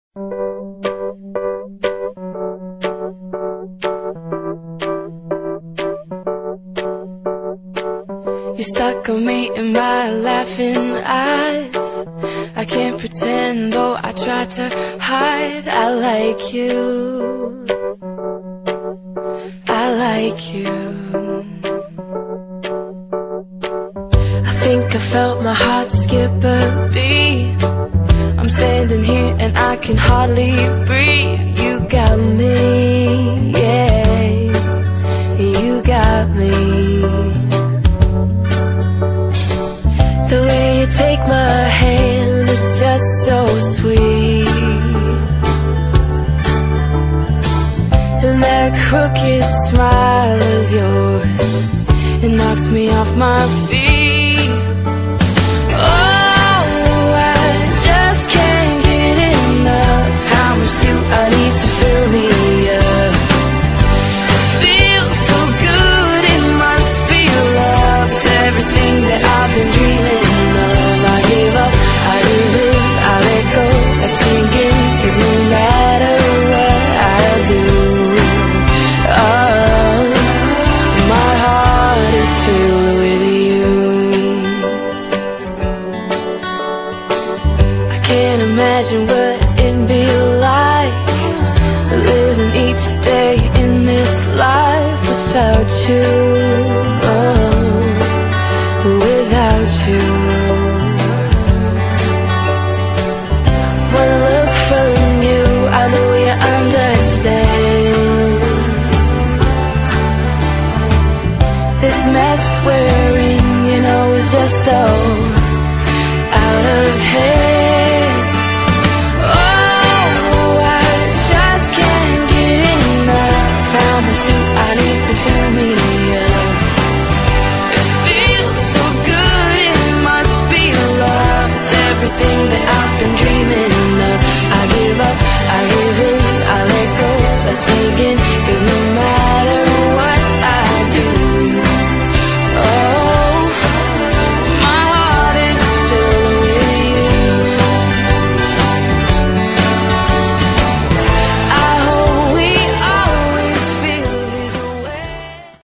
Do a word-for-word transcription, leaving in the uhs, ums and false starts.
You stuck on me in my laughing eyes. I can't pretend, though I try to hide. I like you, I like you. I think I felt my heart skip a beat. I'm standing here and I can hardly breathe. You got me, yeah, you got me. The way you take my hand is just so sweet, and that crooked smile of yours, it knocks me off my feet. Oh, I just can't get enough. How much do I need to fill me up? It feels so good, it must be love. It's everything that I've been dreaming. Can't imagine what it'd be like living each day in this life without you, oh, without you. One look from you, I know you understand. This mess we're in, you know, is just so